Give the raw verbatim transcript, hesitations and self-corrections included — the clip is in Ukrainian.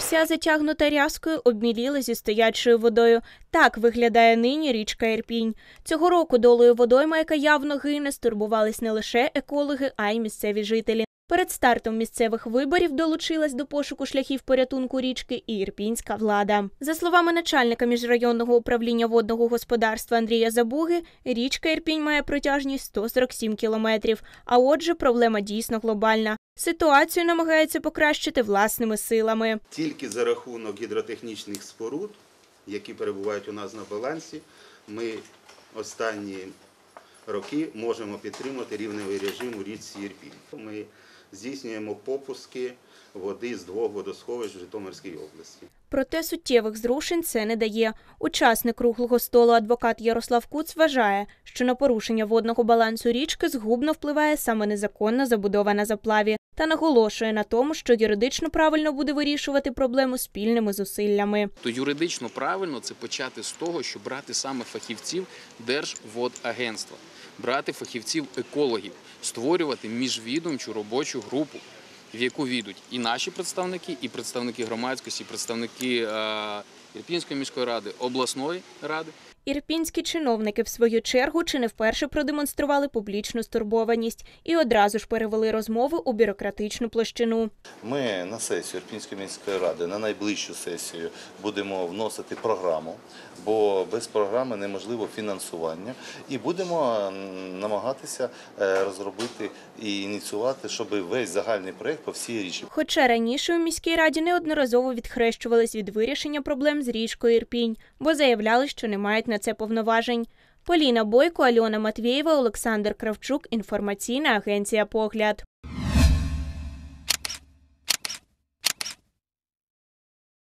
вся затягнута рязкою, обміліла зі стоячою водою. Так виглядає нині річка Ірпінь. Цього року долею водойми, яка явно гине, стурбувались не лише екологи, а й місцеві жителі. Перед стартом місцевих виборів долучилась до пошуку шляхів порятунку річки і ірпінська влада. За словами начальника міжрайонного управління водного господарства Андрія Забуги, річка Ірпінь має протяжність сто сорок сім кілометрів, а отже, проблема дійсно глобальна. Ситуацію намагаються покращити власними силами. Тільки за рахунок гідротехнічних споруд, які перебувають у нас на балансі, ми останні роки можемо підтримати рівневий режим у річці Ірпінь. Ми здійснюємо попуски води з двох водосховищ в Житомирській області. Проте суттєвих зрушень це не дає. Учасник круглого столу адвокат Ярослав Куц вважає, що на порушення водного балансу річки згубно впливає саме незаконна забудова на заплаві, та наголошує на тому, що юридично правильно буде вирішувати проблему спільними зусиллями. То юридично правильно це почати з того, що брати саме фахівців Держводагентства, брати фахівців-екологів, створювати міжвідомчу робочу групу, в яку війдуть і наші представники, і представники громадськості, і представники Ірпінської міської ради, обласної ради. Ірпінські чиновники, в свою чергу, чи не вперше продемонстрували публічну стурбованість і одразу ж перевели розмови у бюрократичну площину. Ми на сесію Ірпінської міської ради, на найближчу сесію, будемо вносити програму, бо без програми неможливо фінансування. І будемо намагатися розробити і ініціювати, щоб весь загальний проєкт по всій річці. Хоча раніше у міській раді неодноразово відхрещувались від вирішення проблем з річкою Ірпінь, бо заявляли, що не мають на це повноважень. Поліна Бойко, Альона Матвєєва, Олександр Кравчук. Інформаційна агенція «Погляд».